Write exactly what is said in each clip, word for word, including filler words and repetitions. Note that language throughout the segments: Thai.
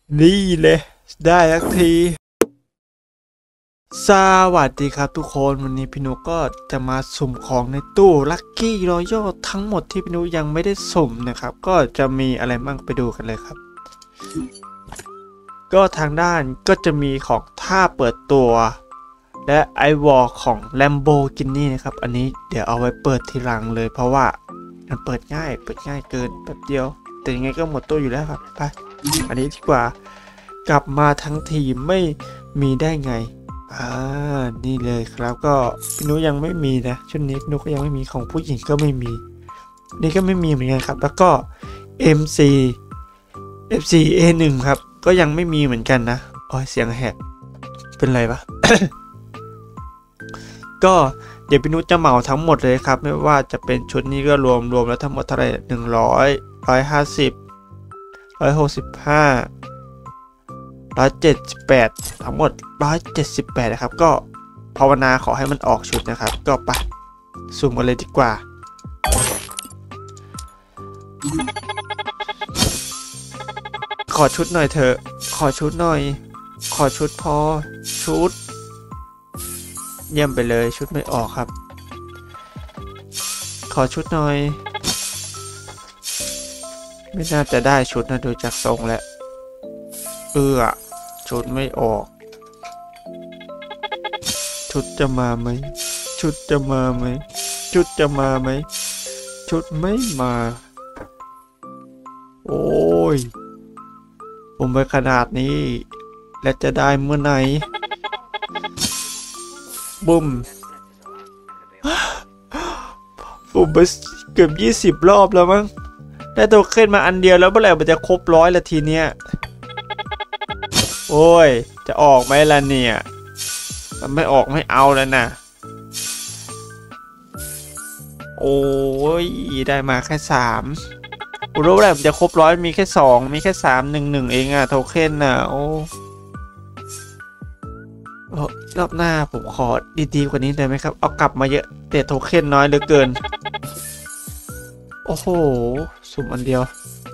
นี่เลยได้สักทีสวัสดีครับทุกคนวันนี้พี่นุก็จะมาสุ่มของในตู้ลัคกี้รอยัลทั้งหมดที่พี่นุยังไม่ได้สุ่มนะครับก็จะมีอะไรบ้างไปดูกันเลยครับก็ทางด้านก็จะมีของท่าเปิดตัวและไอวอลของ Lamborghini นะครับอันนี้เดี๋ยวเอาไว้เปิดทีหลังเลยเพราะว่ามันเปิดง่ายเปิดง่ายเกินแป๊บเดียวแต่ยังไงก็หมดตู้อยู่แล้วครับไปอันนี้ดีกว่ากลับมาทั้งทีไม่มีได้ไงอ่านี่เลยครับก็พี่นุยังไม่มีนะชุดนี้พี่นุก็ยังไม่มีของผู้หญิงก็ไม่มีนี่ก็ไม่มีเหมือนกันครับแล้วก็ เอ็ม ซี เอฟ ซี เอ หนึ่ง ครับก็ยังไม่มีเหมือนกันนะโอ้ยเสียงแหบเป็นไรปะ ก็เดี๋ยวพี่นุจะเหมาทั้งหมดเลยครับไม่ว่าจะเป็นชุดนี้ก็รวมรวมแล้วทั้งหมดเท่าไหร่หนึ่งร้อยร้อยห้าสิบร้อยหกสิบห้าร้อยเจ็ดสิบแปดทั้งหมดร้อยเจ็ดสิบแปดนะครับก็ภาวนาขอให้มันออกชุดนะครับก็ไปซูมกันเลยดีกว่าขอชุดหน่อยเถอะขอชุดหน่อยขอชุดพอชุดเยี่ยมไปเลยชุดไม่ออกครับขอชุดหน่อยไม่น่าจะได้ชุดนะดูจากทรงแล้วเออชุดไม่ออกชุดจะมาไหมชุดจะมาไหมชุดจะมาไหมชุดไม่มาโอ้ยผมไปขนาดนี้และจะได้เมื่อไหร่บุ้มผมไปเกือบยี่สิบรอบแล้วมั้งได้โทเค็นมาอันเดียวแล้วเมื่อไหร่มันจะครบร้อยละทีเนี้ยโอ้ยจะออกไหมล่ะเนี่ยมันไม่ออกไม่เอาแล้วนะโอ้ยได้มาแค่สามรู้แล้วมันจะครบร้อยมีแค่สองมีแค่สามหนึ่งหนึ่งเองอะโทเค็นน่ะโอ้รอบหน้าผมขอดีๆกว่านี้ได้ไหมครับเอากลับมาเยอะแต่โทเค็นน้อยเหลือเกินโอ้โหสุ่มอันเดียว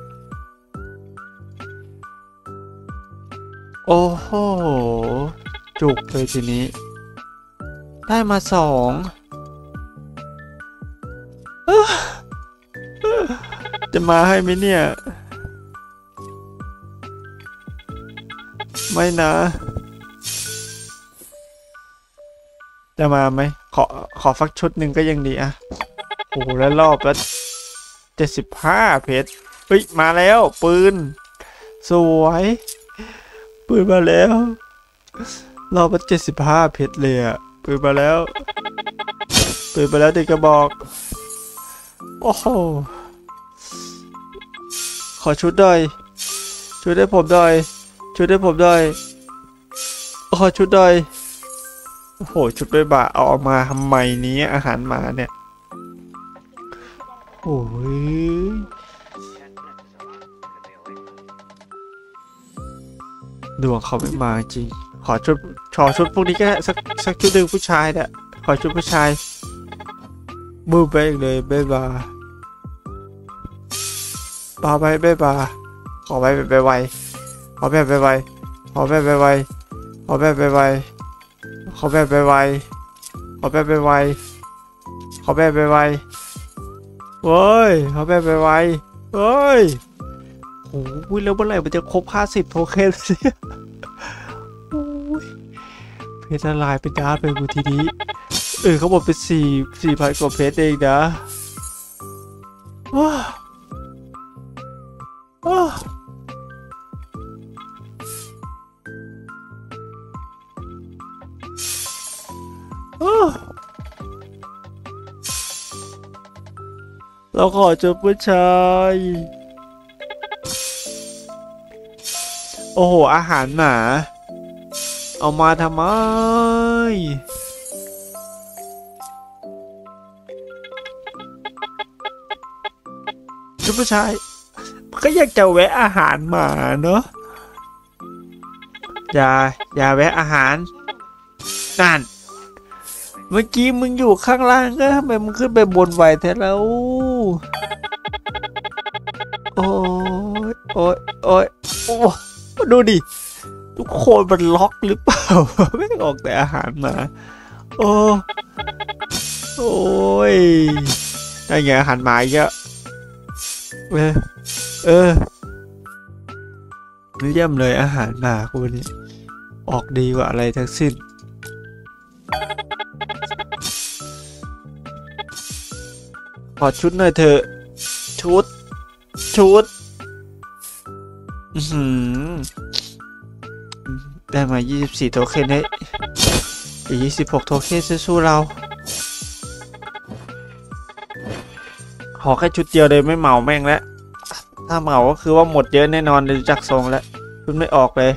โอ้โหจุกเลยทีนี้ได้มาสองจะมาให้ไหมเนี่ยไม่นะจะมาไหมขอขอฟักชุดหนึ่งก็ยังดีอะโอ้โหแล้วรอบแล้วเจ็ดสิบห้าเพชรเฮ้ยมาแล้วปืนสวยปืนมาแล้วรอบละเจ็ดสิบห้าเพชรเลยอะปืนมาแล้วปืนมาแล้วเด็กกระบอกโอ้โหขอชุดหน่อยชุดให้ผมหน่อยชุดให้ผมหน่อยขอชุดหน่อยโอ้โหชุดด้วยบะเอาออกมาทำไมนี้อาหารหมาเนี่ยโอ้ยดวงเขาไม่มาจริงขอชุดขอชุดพวกนี้ก็สักสักชุดหนึ่งผู้ชายเนี่ยขอชุดผู้ชายมือไปเลยเบ๊บาบาไปเบ๊บาขอไปไปไวขอแบบไปไวขอแบบไปไวขอแบบไปไวขอแบบไปไวขอแบบไปไวขอแบบไปไวเฮ้ยขอแบบไปไวเฮ้ยโอ้ยแล้วเมื่อไหร่มันจะครบห้าสิบโทเค็นเนี่ยโอ้ยเพชรละลายเป็นดาร์ไปบูทีนี้เออเขาบอกเป็นสี่สี่พันกว่าเพชรเองนะว้าว้าเราขอเจอผู้ชายโอ้โหอาหารหมาเอามาทำไมชุดผู้ชายก็อยากจะแวะอาหารหมาเนอะอย่าอย่าแวะอาหารนั่นเมื่อกี้มึงอยู่ข้างล่างก็ทำไมมึงขึ้นไปบนไวแท้แล้วโอ้ยโอ้ยโอ้ยโอ้ดูดิทุกคนมันล็อกหรือเปล่าไม่ออกแต่อาหารมาโอ้โอ้ยได้ไงอาหารหมาเยอะเออเออเยี่ยมเลยอาหารหมากูนี่ออกดีกว่าอะไรทั้งสิ้นขอชุดหน่อยเถอะชุดชุดอือได้มายี่สิบสี่โทเค็นให้อีกยี่สิบหกโทเค็นสู้เราขอแค่ชุดเดียวเลยไม่เหมาแม่งแล้วถ้าเหมาก็คือว่าหมดเยอะแน่นอนเลยจากทรงแล้วชุดไม่ออกเลย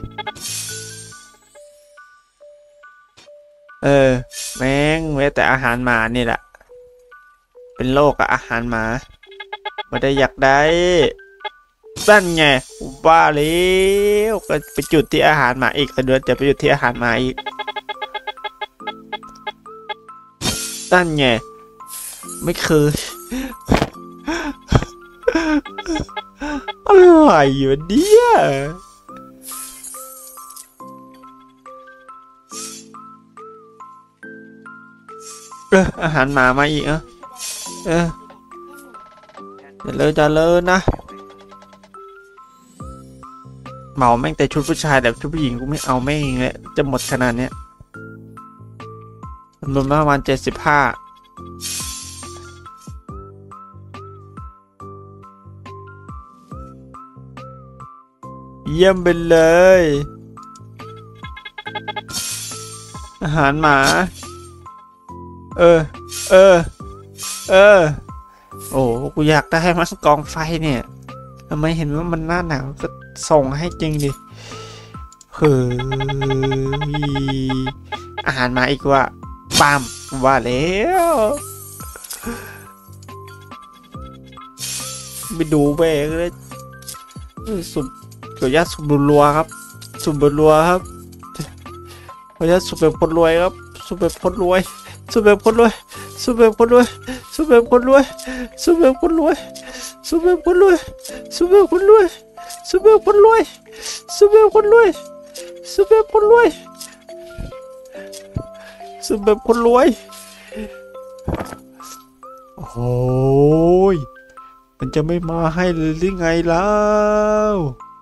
เออแม่งแม้แต่อาหารหมานี่แหละเป็นโรคอะอาหารหมาไม่ได้อยากได้นั่นไงว่าแล้วก็ไปจุดที่อาหารหมาอีกเดือนจะไปจุดที่อาหารหมาอีกนั่นไงไม่เคยอะไรอยู่เนี่ยเอออาหารหมามาอีกอ่ะเออจะเลยจะเลยนะเหมาแม่งแต่ชุดผู้ชายแต่ชุดผู้หญิงกูไม่เอาแม่งเลยจะหมดขนาดเนี้ยจำนวนประมาณเจ็ดสิบห้าเยี่ยมไปเลยอาหารหมาเออเออเออโอ้กูอยากได้ให้มันกองไฟเนี่ยทำไมเห็นว่ามันหน้าหนาวก็ส่งให้จริงดิเฮ้ยอาหารมาอีกว่าปามว่าแล้วไปดูไปเลยสุดขออนุญาตสุบรัวครับสุบรัวครับขออนุญาตสุแบบคนรวยครับสุแบบคนรวยสุแบบคนรวยสุแบบคนรวยสุแบบคนรวยสุแบบคนรวยสุแบบคนรวยสุแบบคนรวยสุแบบคนรวยสุแบบคนรวยสุแบบคนรวยสุแบบคนรวยโอ้ยมันจะไม่มาให้เลยหรือไงแล้ว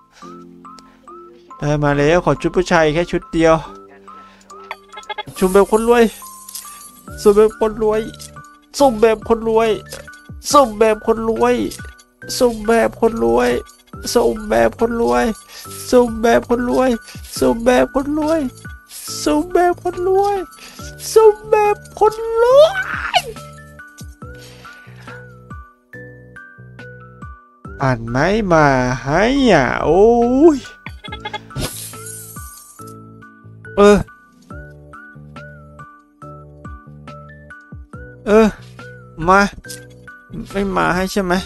ได้มาแล้วขอชุดผู้ชายแค่ชุดเดียวชุดแบบคนรวยสุ่มแบบคนรวยสุ่มแบบคนรวยสุ่มแบบคนรวยสุ่มแบบคนรวยสุ่มแบบคนรวยสุ่มแบบคนรวยสุ่มแบบคนรวยสุ่มแบบคนรวยสุ่มแบบคนรวยอ่านไม่มาให้อ่ะโอ้ยเออเออมาไม่มาให้ใช่ไหม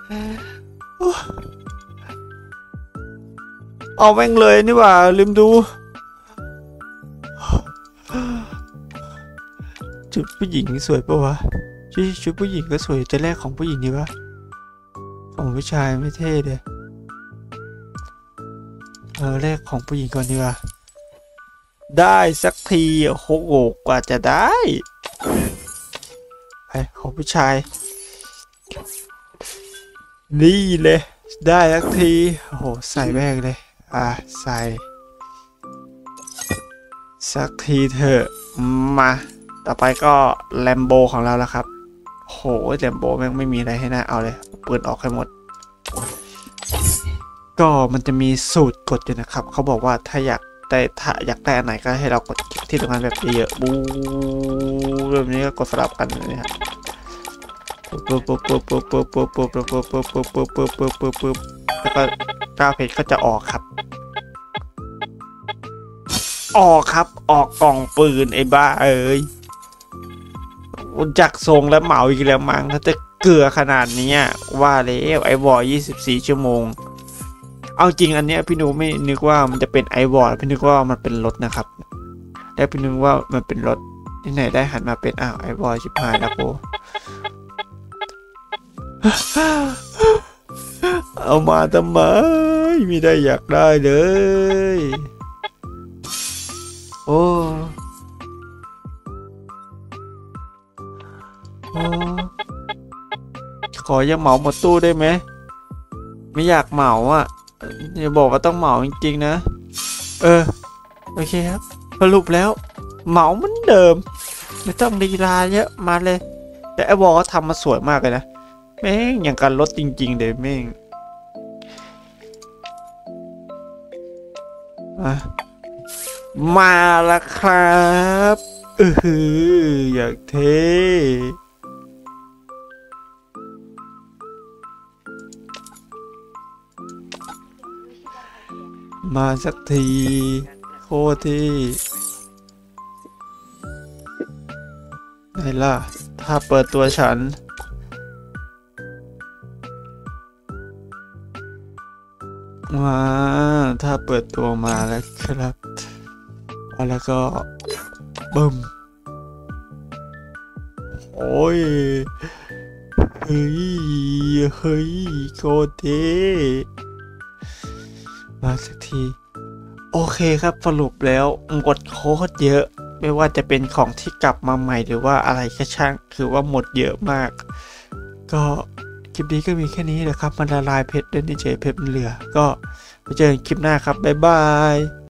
เอาแม่งเลยนี่ว่าลืมดูชุดผู้หญิงสวยปะวะชุดชุดผู้หญิงก็สวยแต่แรกของผู้หญิงดีวะของผู้ชายไม่เท่เลยเออแรกของผู้หญิงก่อนดีกว่าได้สักทีโหกว่าจะได้ไปของผู้ชายนี่เลยได้สักทีโอ้โหใส่แบกเลยอ่ะใส่สักทีเถอะมาต่อไปก็แลมโบของเราแล้วครับโหแลมโบแม่งไม่มีอะไรให้น่าเอาเลยปืนออกให้หมดก็มันจะมีสูตรกดอยู่นะครับเขาบอกว่าถ้าอยากได้ถ้าอยากได้อันไหนก็ให้เรากดที่ตรงนั้นแบบเยอะบูแบบนี้ก็กดสลับกันเลยครับปุ๊บปุ๊บปุ๊บปุ๊บปุ๊บปุ๊บปุ๊บปุ๊บปุ๊บปุ๊บปุ๊บปุ๊บปุ๊บปุ๊บปุ๊บแล้วก็เก้าเพจก็จะออกครับออกครับออกกล่องปืนไอ้บ้าเอ้ยจากทรงแล้วเหมาอีกแล้วมั้งถ้าจะเกลือขนาดนี้ว่าแล้วไอวอร์ยี่สิบสี่ชั่วโมงเอาจริงอันเนี้ยพี่นูไม่นึกว่ามันจะเป็นไอวอร์พี่นึกว่ามันเป็นรถนะครับแล้วพี่นึกว่ามันเป็นรถที่ไหนได้หันมาเป็นอ้าวไอวอร์ชิบหายแล้วโกเอามาทำไมยไม่ได้อยากได้เลยโอ้โอ้ขอยังเหมาหมดตู้ได้ไหมไม่อยากเหมาอ่ะอย่าบอกว่าต้องเหมาจริงๆนะเออโอเคครับสรุปแล้วเหมาเหมือนเดิมไม่ต้องลีลาเยอะมาเลยแต่ไอ้วอลก็ทำมาสวยมากเลยนะแม่งอย่างกันรถจริงๆเดี๋ยวแม่งมามาแล้วครับเอออยากเท่มาสักทีโคตรที่ไหนล่ะถ้าเปิดตัวฉันมาถ้าเปิดตัวมาแล้วครับแล้วก็บึ้มโอ้ยเฮ้ยเฮ้ยโคตรเท่มาสักทีโอเคครับสรุปแล้วหมดโคตรเยอะไม่ว่าจะเป็นของที่กลับมาใหม่หรือว่าอะไรก็ช่างคือว่าหมดเยอะมากก็คลิปนี้ก็มีแค่นี้นะครับมันละลายเพชรด้วยดีเจเพชรเหลือก็ไปเจอกันคลิปหน้าครับบ๊ายบาย